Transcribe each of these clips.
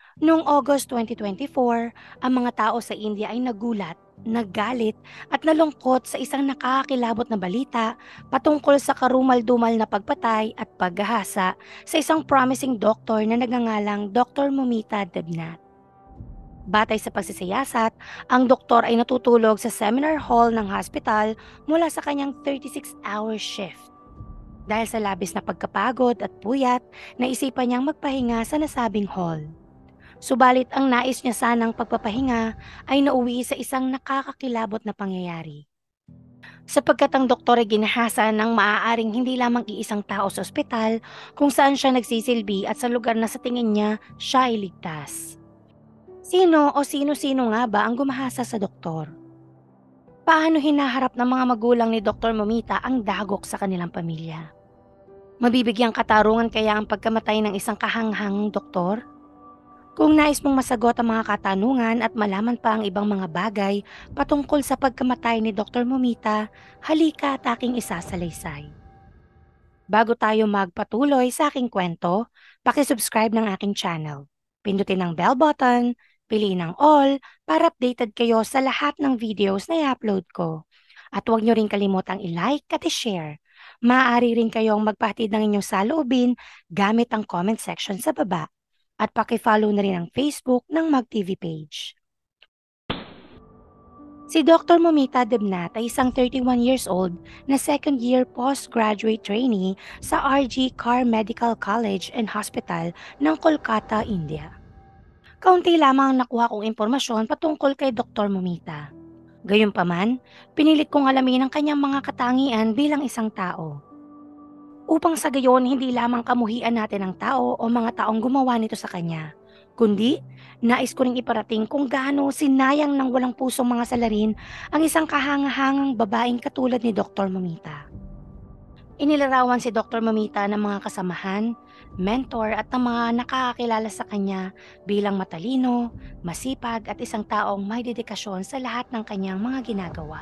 Noong August 2024, ang mga tao sa India ay nagulat, naggalit at nalungkot sa isang nakakakilabot na balita patungkol sa karumal-dumal na pagpatay at paghahasa sa isang promising doktor na nagngangalang Dr. Mumita Debnath. Batay sa pagsisiyasat, ang doktor ay natutulog sa seminar hall ng hospital mula sa kanyang 36-hour shift. Dahil sa labis na pagkapagod at puyat, naisipan niyang magpahinga sa nasabing hall. Subalit ang nais niya sanang pagpapahinga ay nauwi sa isang nakakakilabot na pangyayari. Sapagkat ang doktor ay ginahasa ng maaaring hindi lamang iisang tao sa ospital kung saan siya nagsisilbi at sa lugar na sa tingin niya siya ay ligtas. Sino o sino-sino nga ba ang gumahasa sa doktor? Paano hinaharap ng mga magulang ni Dr. Momita ang dagok sa kanilang pamilya? Mabibigyang katarungan kaya ang pagkamatay ng isang kahanghang doktor? Kung nais mong masagot ang mga katanungan at malaman pa ang ibang mga bagay patungkol sa pagkamatay ni Dr. Momita, halika at aking isasalaysay. Bago tayo magpatuloy sa aking kwento, pakisubscribe ng aking channel. Pindutin ang bell button, piliin ang all para updated kayo sa lahat ng videos na i-upload ko. At huwag nyo rin kalimutang i-like at i-share. Maaari rin kayong magpahatid ng inyong saloobin gamit ang comment section sa baba. At pakifollow na rin ang Facebook ng MagTV page. Si Dr. Momita Debnath ay isang 31 years old na second-year postgraduate trainee sa RG Kar Medical College and Hospital ng Kolkata, India. Kaunti lamang ang nakuha kong impormasyon patungkol kay Dr. Momita. Gayunpaman, pinilit kong alamin ang kanyang mga katangian bilang isang tao. Upang sa gayon hindi lamang kamuhian natin ang tao o mga taong gumawa nito sa kanya, kundi nais ko ring iparating kung gaano sinayang ng walang pusong mga salarin ang isang kahangahangang babaeng katulad ni Dr. Momita. Inilarawan si Dr. Momita ng mga kasamahan, mentor at ng mga nakakakilala sa kanya bilang matalino, masipag at isang taong may dedikasyon sa lahat ng kanyang mga ginagawa.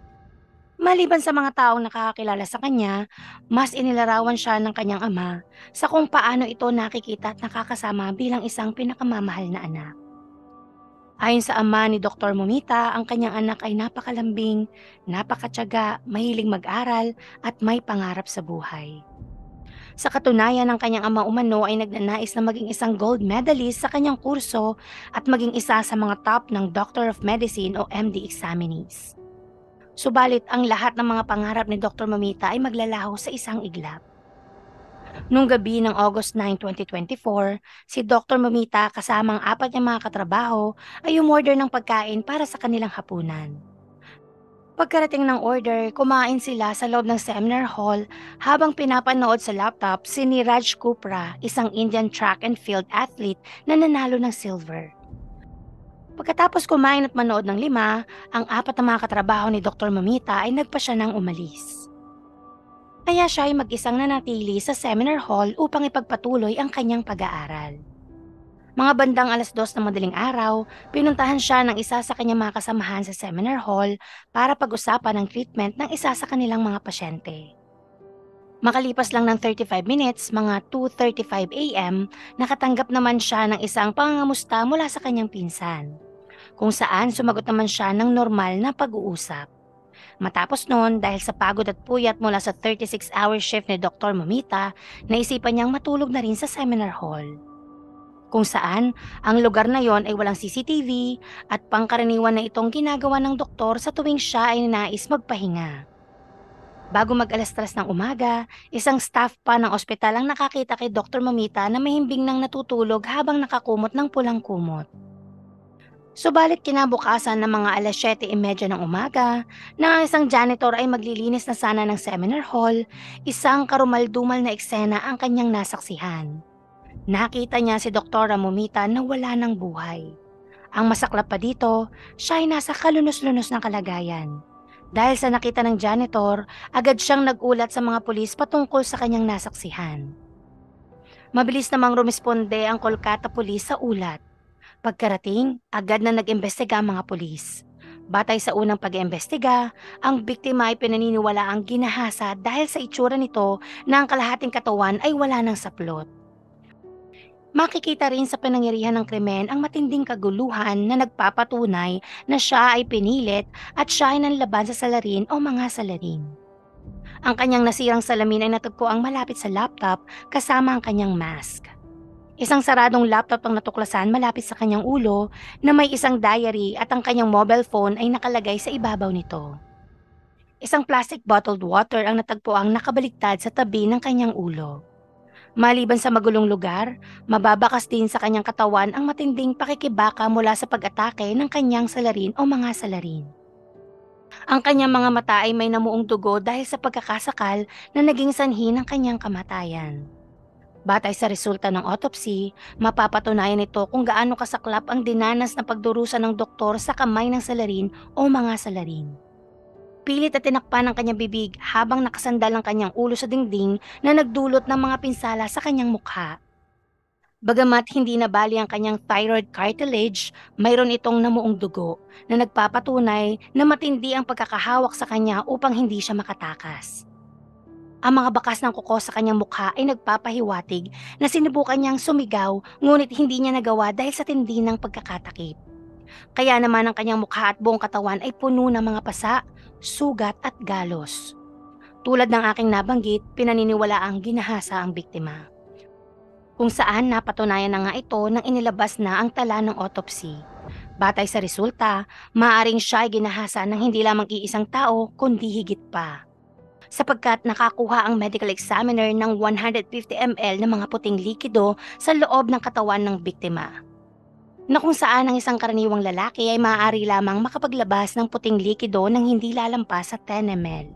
Maliban sa mga taong nakakakilala sa kanya, mas inilarawan siya ng kanyang ama sa kung paano ito nakikita at nakakasama bilang isang pinakamamahal na anak. Ayon sa ama ni Dr. Momita, ang kanyang anak ay napakalambing, napakatyaga, mahilig mag-aral at may pangarap sa buhay. Sa katunayan, ang kanyang ama umano ay nagnanais na maging isang gold medalist sa kanyang kurso at maging isa sa mga top ng Doctor of Medicine o MD examinees. Subalit ang lahat ng mga pangarap ni Dr. Momita ay maglalaho sa isang iglap. Nung gabi ng August 9, 2024, si Dr. Momita kasama ang apat niyang mga katrabaho ay umorder ng pagkain para sa kanilang hapunan. Pagkarating ng order, kumain sila sa loob ng seminar hall habang pinapanood sa laptop si Niraj Chopra, isang Indian track and field athlete na nanalo ng silver. Pagkatapos kumain at manood ng lima, ang apat na mga katrabaho ni Dr. Momita ay nagpa siya ng umalis. Kaya siya ay mag-isang nanatili sa seminar hall upang ipagpatuloy ang kanyang pag-aaral. Mga bandang 2:00 ng madaling araw, pinuntahan siya ng isa sa kanyang mga kasamahan sa seminar hall para pag-usapan ang treatment ng isa sa kanilang mga pasyente. Makalipas lang ng 35 minutes, mga 2:35 a.m., nakatanggap naman siya ng isang pangangamusta mula sa kanyang pinsan, kung saan sumagot naman siya ng normal na pag-uusap. Matapos noon, dahil sa pagod at puyat mula sa 36-hour shift ni Dr. Momita, naisipan niyang matulog na rin sa seminar hall. Kung saan, ang lugar na yon ay walang CCTV at pangkaraniwan na itong ginagawa ng doktor sa tuwing siya ay nais magpahinga. Bago mag-3 ng umaga, isang staff pa ng ospital ang nakakita kay Dr. Momita na mahimbing nang natutulog habang nakakumot ng pulang kumot. Subalit kinabukasan ng mga 7:30 ng umaga, na ang isang janitor ay maglilinis na sana ng seminar hall, isang karumaldumal na eksena ang kanyang nasaksihan. Nakita niya si Dr. Momita na wala ng buhay. Ang masaklap pa dito, siya ay nasa kalunos-lunos ng kalagayan. Dahil sa nakita ng janitor, agad siyang nag-ulat sa mga pulis patungkol sa kanyang nasaksihan. Mabilis namang rumisponde ang Kolkata Police sa ulat. Pagkarating, agad na nag-imbestiga ang mga pulis. Batay sa unang pag-iimbestiga, ang biktima ay pinaniniwalaang ginahasa dahil sa itsura nito na ang kalahating katawan ay wala ng saplot. Makikita rin sa pinangyarihan ng krimen ang matinding kaguluhan na nagpapatunay na siya ay pinilit at siya ay nanlaban sa salarin o mga salarin. Ang kanyang nasirang salamin ay natagpuang malapit sa laptop kasama ang kanyang mask. Isang saradong laptop ang natuklasan malapit sa kanyang ulo na may isang diary at ang kanyang mobile phone ay nakalagay sa ibabaw nito. Isang plastic bottled water ang natagpuang nakabaliktad sa tabi ng kanyang ulo. Maliban sa magulong lugar, mababakas din sa kanyang katawan ang matinding pakikibaka mula sa pag-atake ng kanyang salarin o mga salarin. Ang kanyang mga mata ay may namuong dugo dahil sa pagkakasakal na naging sanhi ng kanyang kamatayan. Batay sa resulta ng autopsy, mapapatunayan ito kung gaano kasaklap ang dinanas na pagdurusa ng doktor sa kamay ng salarin o mga salarin. Pilit at tinakpan ang kanyang bibig habang nakasandal ang kanyang ulo sa dingding na nagdulot ng mga pinsala sa kanyang mukha. Bagamat hindi nabali ang kanyang thyroid cartilage, mayroon itong namuong dugo na nagpapatunay na matindi ang pagkakahawak sa kanya upang hindi siya makatakas. Ang mga bakas ng kuko sa kanyang mukha ay nagpapahiwatig na sinubukan niyang sumigaw ngunit hindi niya nagawa dahil sa tindi ng pagkakatakip. Kaya naman ang kanyang mukha at buong katawan ay puno ng mga pasa, sugat at galos. Tulad ng aking nabanggit, pinaniniwalaang ginahasa ang biktima. Kung saan napatunayan na nga ito nang inilabas na ang tala ng autopsy. Batay sa resulta, maaaring siya ay ginahasa ng hindi lamang iisang tao kundi higit pa. Sapagkat nakakuha ang medical examiner ng 150 ml ng mga puting likido sa loob ng katawan ng biktima. Na kung saan ang isang karaniwang lalaki ay maaari lamang makapaglabas ng puting likido nang hindi lalampas sa 10 ml.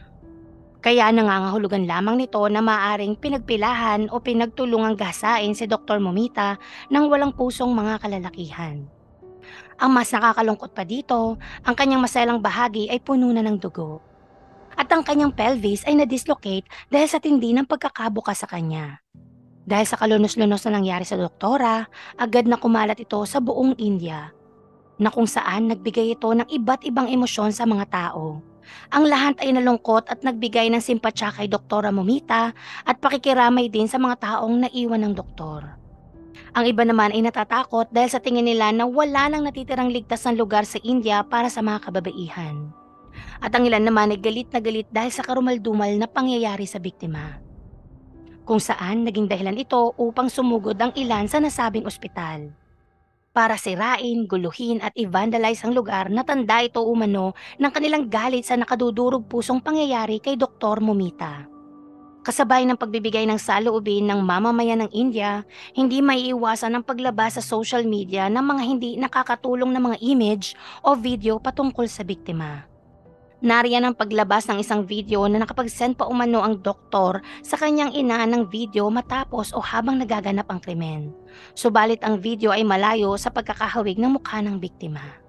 Kaya nangangahulugan lamang nito na maaaring pinagpilahan o pinagtulungang gasain si Dr. Momita ng walang pusong mga kalalakihan. Ang mas nakakalungkot pa dito, ang kanyang maselang bahagi ay puno na ng dugo. At ang kanyang pelvis ay na-dislocate dahil sa tindi ng pagkakabuka sa kanya. Dahil sa kalunos-lunos na nangyari sa doktora, agad na kumalat ito sa buong India, na kung saan nagbigay ito ng iba't ibang emosyon sa mga tao. Ang lahat ay nalungkot at nagbigay ng simpatya kay Doktora Momita at pakikiramay din sa mga taong naiwan ng doktor. Ang iba naman ay natatakot dahil sa tingin nila na wala nang natitirang ligtas na lugar sa India para sa mga kababaihan. At ang ilan naman ay galit na galit dahil sa karumaldumal na pangyayari sa biktima. Kung saan naging dahilan ito upang sumugod ang ilan sa nasabing ospital. Para sirain, guluhin at i-vandalize ang lugar na tanda ito umano ng kanilang galit sa nakadudurog pusong pangyayari kay Dr. Momita. Kasabay ng pagbibigay ng saloobin ng mamamayan ng India, hindi maiiwasan ang paglabas sa social media ng mga hindi nakakatulong na mga image o video patungkol sa biktima. Nariyan ang paglabas ng isang video na nakapag-send pa umano ang doktor sa kanyang ina ng video matapos o habang nagaganap ang krimen. Subalit ang video ay malayo sa pagkakahawig ng mukha ng biktima.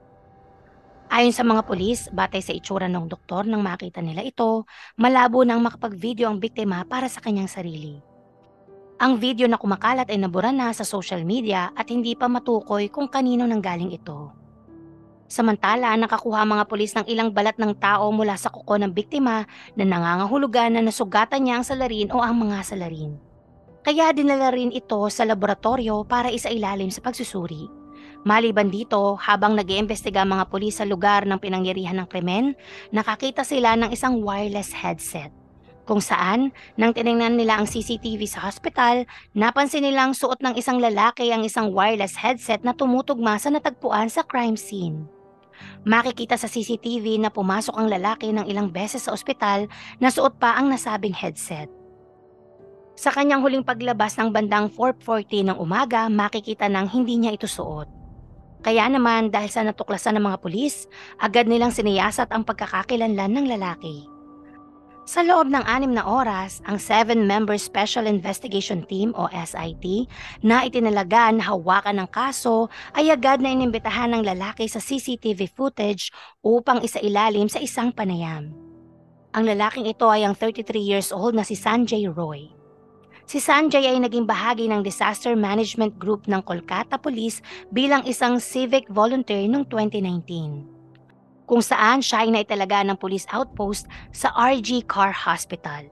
Ayon sa mga pulis, batay sa itsura ng doktor nang makita nila ito, malabo nang makapag-video ang biktima para sa kanyang sarili. Ang video na kumakalat ay nabura na sa social media at hindi pa matukoy kung kanino nanggaling ito. Samantala, nakakuha ang mga pulis ng ilang balat ng tao mula sa kuko ng biktima na nangangahulugan na nasugatan niya ang salarin o ang mga salarin. Kaya dinala rin ito sa laboratorio para isailalim sa pagsusuri. Maliban dito, habang nag-iimbestiga ang mga pulis sa lugar ng pinangyarihan ng krimen, nakakita sila ng isang wireless headset. Kung saan, nang tinignan nila ang CCTV sa hospital, napansin nilang suot ng isang lalaki ang isang wireless headset na tumutugma sa natagpuan sa crime scene. Makikita sa CCTV na pumasok ang lalaki ng ilang beses sa ospital na suot pa ang nasabing headset. Sa kanyang huling paglabas ng bandang 4:40 ng umaga, makikita nang hindi niya ito suot. Kaya naman dahil sa natuklasan ng mga pulis, agad nilang siniyasat ang pagkakakilanlan ng lalaki. Sa loob ng 6 na oras, ang 7-member Special Investigation Team o SIT na itinalaga na hawakan ng kaso ay agad na inimbitahan ng lalaki sa CCTV footage upang isailalim sa isang panayam. Ang lalaking ito ay ang 33 years old na si Sanjay Roy. Si Sanjay ay naging bahagi ng Disaster Management Group ng Kolkata Police bilang isang civic volunteer noong 2019. Kung saan siya ay naitalaga ng police outpost sa RG Car Hospital.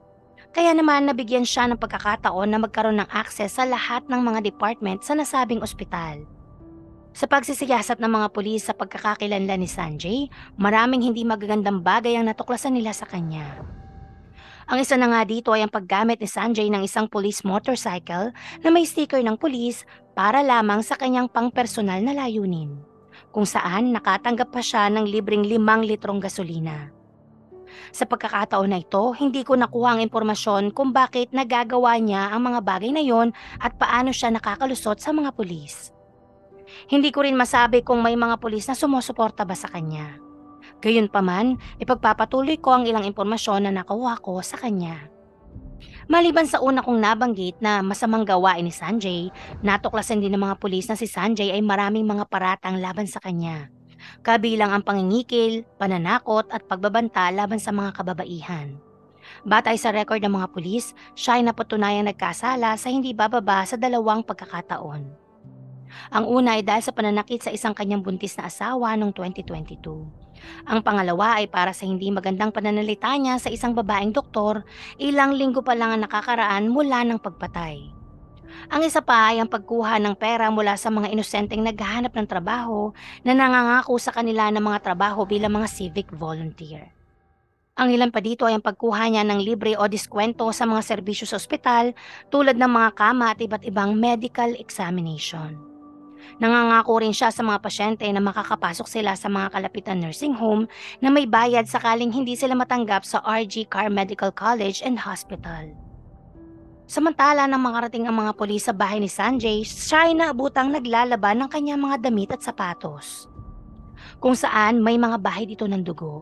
Kaya naman nabigyan siya ng pagkakataon na magkaroon ng access sa lahat ng mga department sa nasabing ospital. Sa pagsisiyasat ng mga pulis sa pagkakakilanlan ni Sanjay, maraming hindi magagandang bagay ang natuklasan nila sa kanya. Ang isa na nga dito ay ang paggamit ni Sanjay ng isang police motorcycle na may sticker ng pulis para lamang sa kanyang pangpersonal na layunin, kung saan nakatanggap pa siya ng libreng 5 litrong gasolina. Sa pagkakataon na ito, hindi ko nakuha ang impormasyon kung bakit nagagawa niya ang mga bagay na yon at paano siya nakakalusot sa mga pulis. Hindi ko rin masabi kung may mga pulis na sumusuporta ba sa kanya. Gayunpaman, ipagpapatuloy ko ang ilang impormasyon na nakuha ko sa kanya. Maliban sa una kong nabanggit na masamang gawain ni Sanjay, natuklasan din ng mga pulis na si Sanjay ay maraming mga paratang laban sa kanya. Kabilang ang pangingikil, pananakot at pagbabanta laban sa mga kababaihan. Batay sa record ng mga pulis, siya ay napatunayang nagkasala sa hindi bababa sa 2 pagkakataon. Ang una ay dahil sa pananakit sa isang kanyang buntis na asawa noong 2022. Ang pangalawa ay para sa hindi magandang pananalita niya sa isang babaeng doktor, ilang linggo pa lang ang nakakaraan mula ng pagpatay. Ang isa pa ay ang pagkuha ng pera mula sa mga inosenteng naghahanap ng trabaho na nangangako sa kanila ng mga trabaho bilang mga civic volunteer. Ang ilan pa dito ay ang pagkuha niya ng libre o diskwento sa mga serbisyo sa ospital tulad ng mga kama at iba't ibang medical examination. Nangangako rin siya sa mga pasyente na makakapasok sila sa mga kalapitan nursing home na may bayad sakaling hindi sila matanggap sa RG Car Medical College and Hospital. Samantala nang makarating ang mga pulis sa bahay ni Sanjay, siya ay naabutang naglalaban ng kanyang mga damit at sapatos, kung saan may mga bahay dito ng dugo.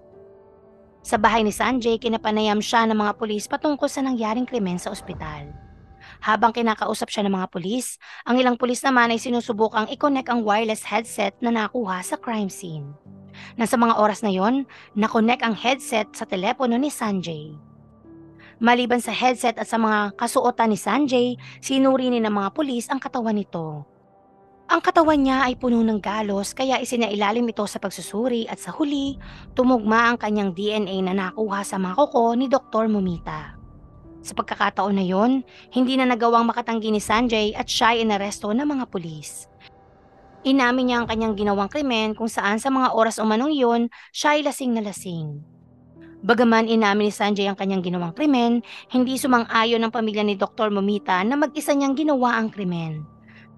Sa bahay ni Sanjay, kinapanayam siya ng mga pulis patungkol sa nangyaring krimen sa ospital. Habang kinakausap siya ng mga pulis, ang ilang pulis naman ay sinusubukang i-connect ang wireless headset na nakuha sa crime scene. Nasa mga oras na yon, nakonect ang headset sa telepono ni Sanjay. Maliban sa headset at sa mga kasuotan ni Sanjay, sinuri ni ng mga pulis ang katawan nito. Ang katawan niya ay puno ng galos kaya isinailalim ito sa pagsusuri at sa huli, tumugma ang kanyang DNA na nakuha sa mga kuko ni Dr. Mumita. Sa pagkakataon na yon, hindi na nagawang makatanggi ni Sanjay at siya ay inaresto ng mga pulis. Inamin niya ang kanyang ginawang krimen kung saan sa mga oras umanong yon, siya ay lasing na lasing. Bagaman inamin ni Sanjay ang kanyang ginawang krimen, hindi sumang-ayon ang pamilya ni Dr. Momita na mag-isa niyang ginawa ang krimen.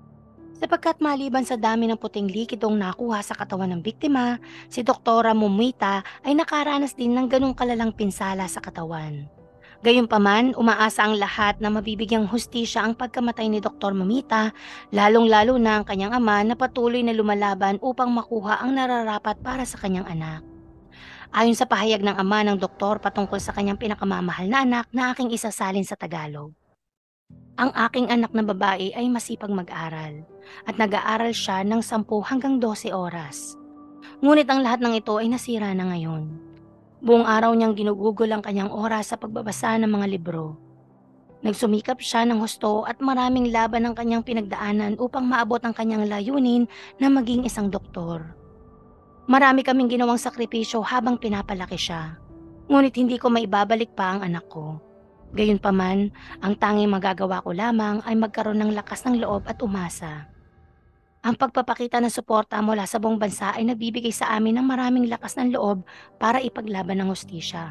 Sapagkat maliban sa dami ng puting likidong nakuha sa katawan ng biktima, si Dr. Momita ay nakaranas din ng ganong kalalang pinsala sa katawan. Gayunpaman, umaasa ang lahat na mabibigyang hustisya ang pagkamatay ni Dr. Momita, lalong-lalo na ang kanyang ama na patuloy na lumalaban upang makuha ang nararapat para sa kanyang anak. Ayon sa pahayag ng ama ng doktor patungkol sa kanyang pinakamamahal na anak na aking isasalin sa Tagalog. Ang aking anak na babae ay masipag mag-aral at nag-aaral siya ng 10 hanggang 12 oras. Ngunit ang lahat ng ito ay nasira na ngayon. Buong araw niyang ginugugol ang kanyang oras sa pagbabasa ng mga libro. Nagsumikap siya ng husto at maraming laban ang kanyang pinagdaanan upang maabot ang kanyang layunin na maging isang doktor. Marami kaming ginawang sakripisyo habang pinapalaki siya. Ngunit hindi ko maibabalik pa ang anak ko. Gayunpaman, ang tanging magagawa ko lamang ay magkaroon ng lakas ng loob at umasa. Ang pagpapakita ng suporta mula sa buong bansa ay nagbibigay sa amin ng maraming lakas ng loob para ipaglaban ng hustisya.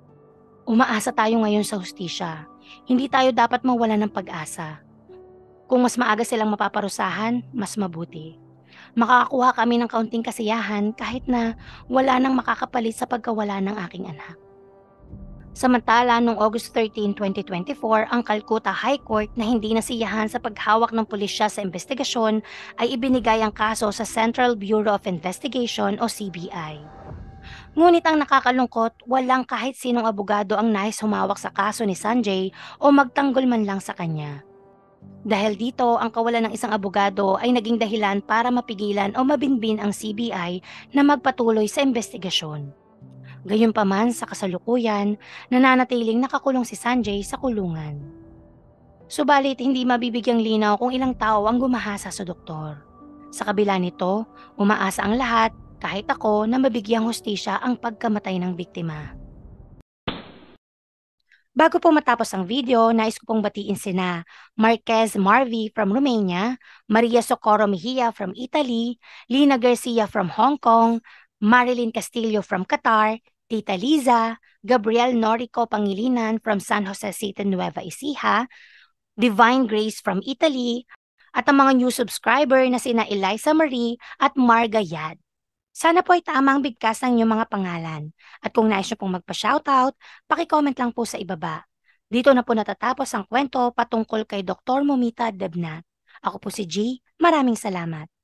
Umaasa tayo ngayon sa hustisya. Hindi tayo dapat mawala ng pag-asa. Kung mas maaga silang mapaparusahan, mas mabuti. Makakakuha kami ng kaunting kasiyahan kahit na wala nang makakapalit sa pagkawala ng aking anak. Samantala, noong August 13, 2024, ang Calcutta High Court na hindi nasiyahan sa paghawak ng pulisya sa investigasyon ay ibinigay ang kaso sa Central Bureau of Investigation o CBI. Ngunit ang nakakalungkot, walang kahit sinong abogado ang nais humawak sa kaso ni Sanjay o magtanggol man lang sa kanya. Dahil dito, ang kawalan ng isang abogado ay naging dahilan para mapigilan o mabinbin ang CBI na magpatuloy sa investigasyon. Gayunpaman sa kasalukuyan, nananatiling nakakulong si Sanjay sa kulungan. Subalit hindi mabibigyang linaw kung ilang tao ang gumahasa sa doktor. Sa kabila nito, umaasa ang lahat, kahit ako, na mabigyang hustisya ang pagkamatay ng biktima. Bago po matapos ang video, nais ko pong batiin sina Marquez Marvi from Romania, Maria Socorro Mejia from Italy, Lina Garcia from Hong Kong, Marilyn Castillo from Qatar, Tita Liza, Gabriel Norico Pangilinan from San Jose City, Nueva Ecija, Divine Grace from Italy, at ang mga new subscriber na sina Eliza Marie at Marga Yad. Sana po ay tamang bigkas ng inyong mga pangalan. At kung nais nyo pong magpa-shoutout, paki-comment lang po sa ibaba. Dito na po natatapos ang kwento patungkol kay Dr. Momita Debnat. Ako po si G. Maraming salamat.